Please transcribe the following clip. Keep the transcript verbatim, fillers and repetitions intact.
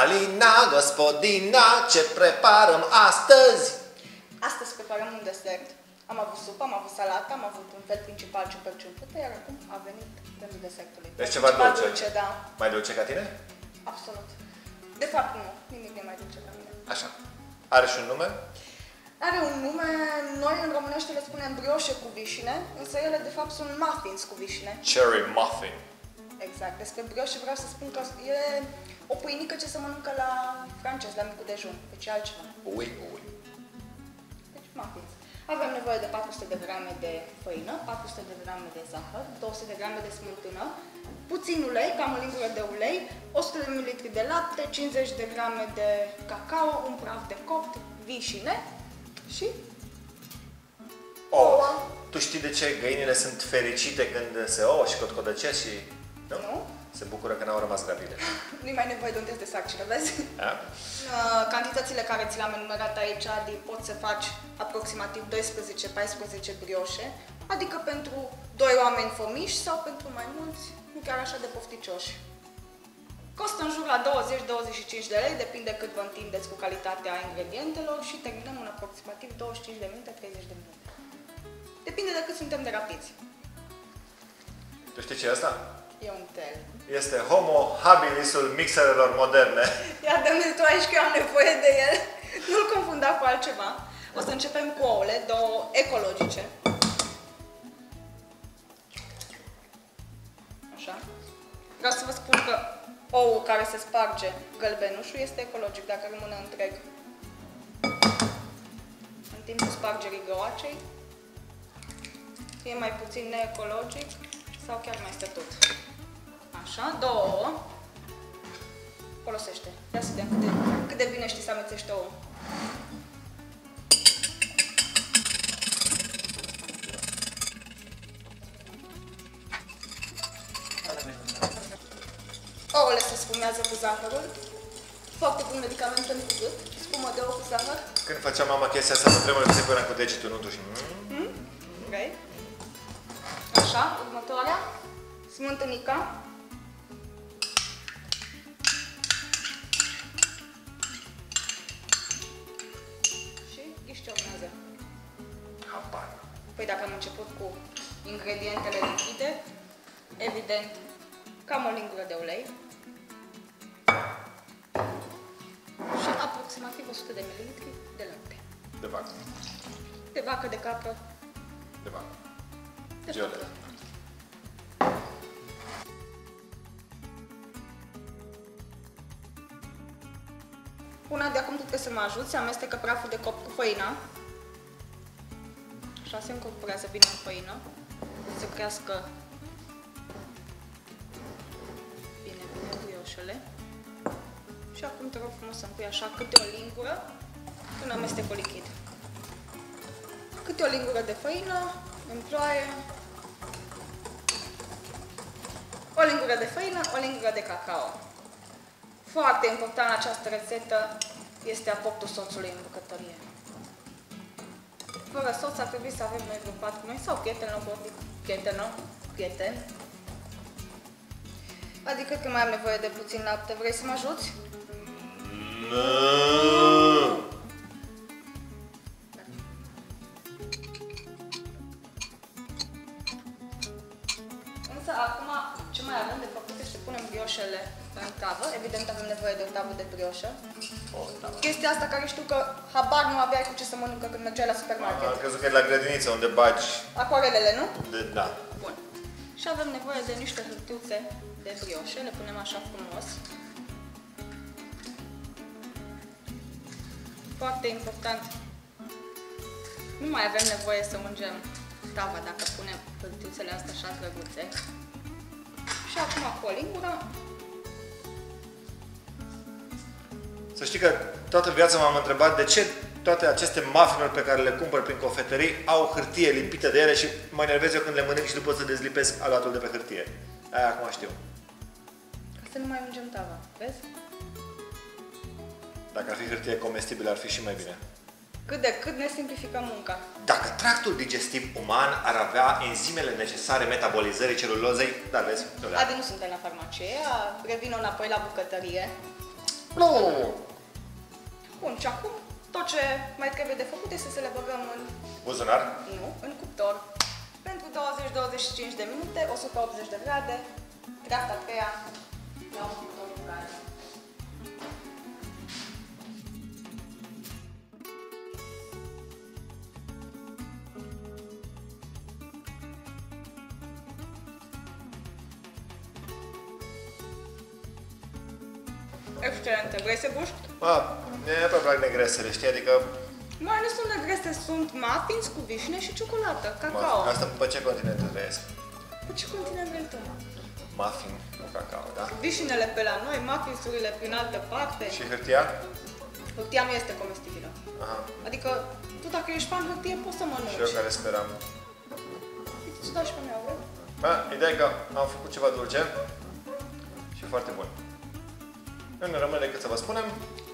Alina, gospodina, ce preparăm astăzi? Astăzi preparăm un desert. Am avut supă, am avut salată, am avut un fel principal ciuperciumpătă, iar acum a venit rândul desertului. Deci ceva dulce. dulce, da. Mai dulce ca tine? Absolut. De fapt nu, nimic nu e mai dulce ca mine. Așa. Are și un nume? Are un nume, noi în românește le spunem brioșe cu vișine, însă ele de fapt sunt muffins cu vișine. Cherry muffin. Exact. Despre brioșe vreau să spun că e o pâinică ce se mănâncă la francez, la micul dejun. Deci e altceva. Ui, ui. Deci muffins. Avem nevoie de patru sute de grame de făină, patru sute de grame de zahăr, două sute de grame de smântână, puțin ulei, cam o lingură de ulei, o sută de mililitri de lapte, cincizeci de grame de cacao, un praf de copt, vișine și ouă. Oh, tu știi de ce găinile sunt fericite când se ouă și cotcodăcesc și... Nu? Nu? Se bucură că n-au rămas gravide. Nu-i mai nevoie de un test de sarcină, vezi? A? Cantitățile care ți le-am enumerat aici, adică poți să faci aproximativ doisprezece paisprezece brioșe, adică pentru doi oameni fomiși sau pentru mai mulți, nu chiar așa de pofticioși. Costă în jur la douăzeci douăzeci și cinci de lei, depinde cât vă întindeți cu calitatea ingredientelor și terminăm în aproximativ douăzeci și cinci de minute, treizeci de minute. Depinde de cât suntem de rapizi. Tu știi ce e asta? E un tel. Este Homo habilisul mixerelor moderne. Ia dă-mi tu aici că eu am nevoie de el. Nu-l confunda cu altceva. O să începem cu ouăle, două ecologice. Așa. Vreau să vă spun că oul care se sparge gălbenușul este ecologic, dacă rămâne întreg. În timpul spargerii găoacei e mai puțin neecologic sau chiar mai este tot. Așa, două ouă. Folosește. Ia să vedem cât de, cât de bine știi să amețești ouă. Ouăle se sfumează cu zahărul. Foarte bun medicament pentru gât. Spumă de ou cu zahăr. Când făcea mama chestia asta, nu trebuie să se până cu degetul, nu tu și... Mm? Ok. Așa, următoarea. Smântânica. Și ghiși ce urmează. Habar. Păi dacă am început cu ingredientele lichide, evident, cam o lingură de ulei și aproximativ o sută de mililitri de lapte. De vacă. De vacă, de capră, De vacă. de Giole. vacă. Una de acum tu trebuie să mă ajuți, amestecă praful de copt cu făina. Așa se încorporează bine în făină, să crească bine, bine brioșele. Și acum te rog frumos să-mi pui așa câte o lingură în amestecul lichid. Câte o lingură de făină, în ploaie, o lingură de făină, o lingură de cacao. Foarte important la această rețetă este aportul soțului în bucătărie. Fără soț ar trebui să avem noi vreo patru noi sau prietenă, prietenă, prieten. Adică că mai am nevoie de puțin lapte. Vrei să mă ajuți? Nu. Însă acum ce mai avem de făcut este să punem brioșele în tavă. Evident avem nevoie de o tavă de brioșă. Oh, da. Chestia asta care știu că habar nu aveai cu ce să mănâncă când mergeai la supermarket. Am crezut că e la grădiniță unde bagi... Acoarelele, nu? De, da. Bun. Și avem nevoie de niște hârtiuțe de brioșe. Le punem așa frumos. Foarte important. Nu mai avem nevoie să ungem tava dacă punem hârtiuțele astea așa drăguțe. Și acum cu o lingură. Să știi că toată viața m-am întrebat de ce toate aceste muffinuri pe care le cumpăr prin cofetării au hârtie lipită de ele și mă enervez eu când le mănânc și după să dezlipesc aluatul de pe hârtie. Aia acum știu. Să nu mai ungem tava, vezi? Dacă ar fi hârtie comestibilă, ar fi și mai bine. Cât de cât ne simplificăm munca. Dacă tractul digestiv uman ar avea enzimele necesare metabolizării celulozei, dar vezi, nu le are. Adi, nu suntem la farmacie, revin înapoi la bucătărie. Nu! Bun, și acum tot ce mai trebuie de făcut este să le băgăm în, Buzunar. nu, în cuptor. Pentru douăzeci douăzeci și cinci de minute, o sută optzeci de grade, dreapta a treia, la un cuptor cu gaz. Excelente. Vrei să guști? A, mie prea plac negresele, știi? Adică... Mai nu sunt negreste, sunt muffins cu vișine și ciocolată, cacao. Asta pe ce continent trăiesc? Pe ce continent vrei tu? Muffin cu cacao, da? Vișinele pe la noi, muffinsurile prin altă parte. Și hârtia? Hârtia nu este comestibilă. Aha. Adică, tu dacă ești fan hârtie, poți să mănânci. Și eu care speram. Îți dau și pe mea, vrei? Da, ideea e că am făcut ceva dulce și foarte bun. Nu ne rămâne decât să vă spunem